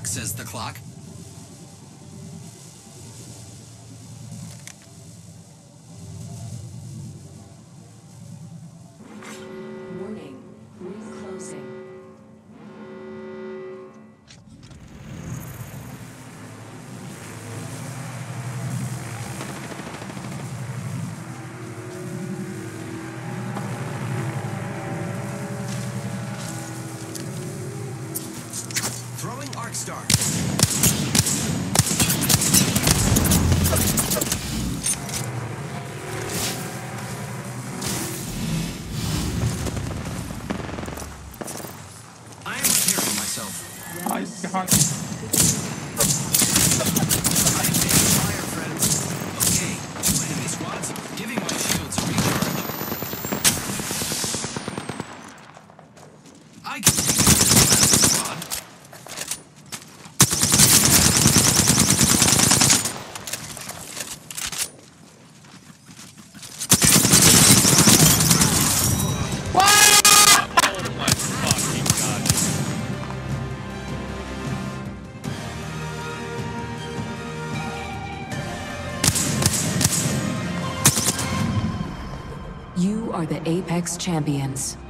o'clock, says the clock. Warning, room closing. Throwing arc star. I am repairing myself. I can't. I am taking fire, friends. Okay, 2 enemy squads, giving my shields a recharge. I can take this squad. Oh my fucking god. You are the Apex Champions.